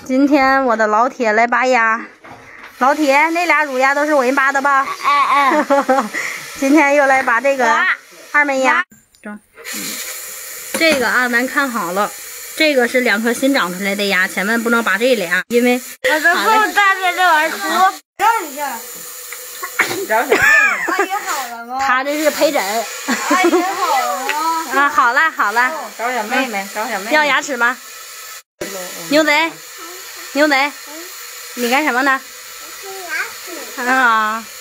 今天我的老铁来拔牙，老铁那俩乳牙都是我给你拔的吧？今天又来拔这个二门牙。这个啊，咱看好了，这个是2颗新长出来的牙，千万不能拔这俩，因为我都够大便这玩意儿出。让一下。找小妹妹。阿姨好了吗？ 他这是陪诊。 阿姨好了吗？ 啊，好了好了。 找小妹妹，找小妹妹。 要牙齿吗？牛仔，牛仔，你干什么呢？ 我看牙齿。 啊。